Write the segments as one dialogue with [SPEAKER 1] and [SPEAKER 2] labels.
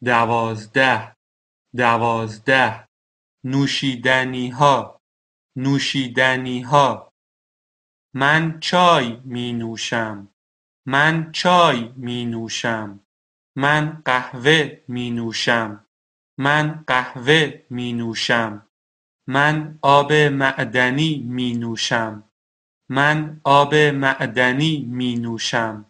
[SPEAKER 1] 12 12 نوشیدنیها نوشیدنیها من چای می نوشم من چای می نوشم من قهوه می نوشم من قهوه می نوشم من آب معدنی می نوشم من آب معدنی می نوشم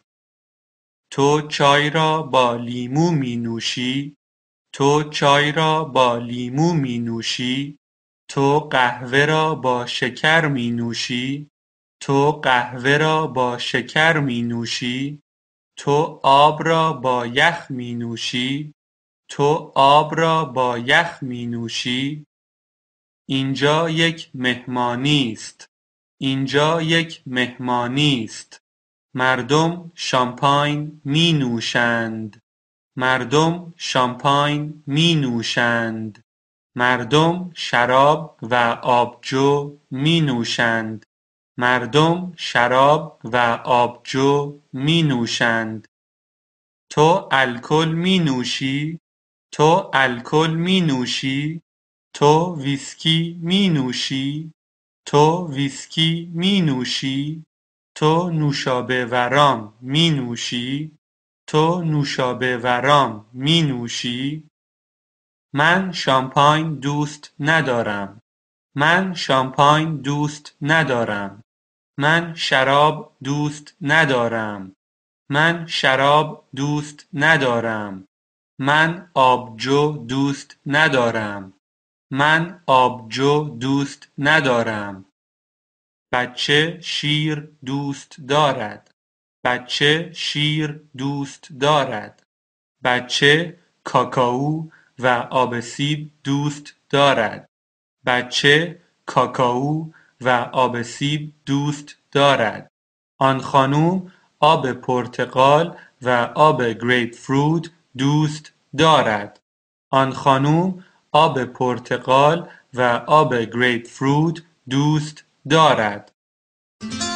[SPEAKER 1] تو چای را با لیمو می نوشی تو چای را با لیمو می نوشی تو قهوه را با شکر می نوشی تو قهوه را با شکر می نوشی تو آب را با یخ می نوشی تو آب را با یخ می نوشی اینجا یک مهمانی است اینجا یک مهمانی است مردم شامپاین می نوشند مردم شامپاین می نوشند مردم شراب و آبجو می نوشند مردم شراب و آبجو می نوشند تو الکل می نوشی تو الکل می نوشی تو ویسکی می نوشی تو ویسکی می نوشی تو نوشابه ورام می نوشی تو نوشابه ورام می نوشی من شامپاین دوست ندارم من شامپاین دوست ندارم من شراب دوست ندارم من شراب دوست ندارم من آبجو دوست ندارم من آبجو دوست ندارم بچه شیر دوست دارد بچه شیر دوست دارد بچه کاکائو و آب سیب دوست دارد بچه کاکائو و آب سیب دوست دارد آن خانم آب پرتقال و آب گریپ فروت دوست دارد آن خانم آب پرتقال و آب گریپ فروت دوست دارد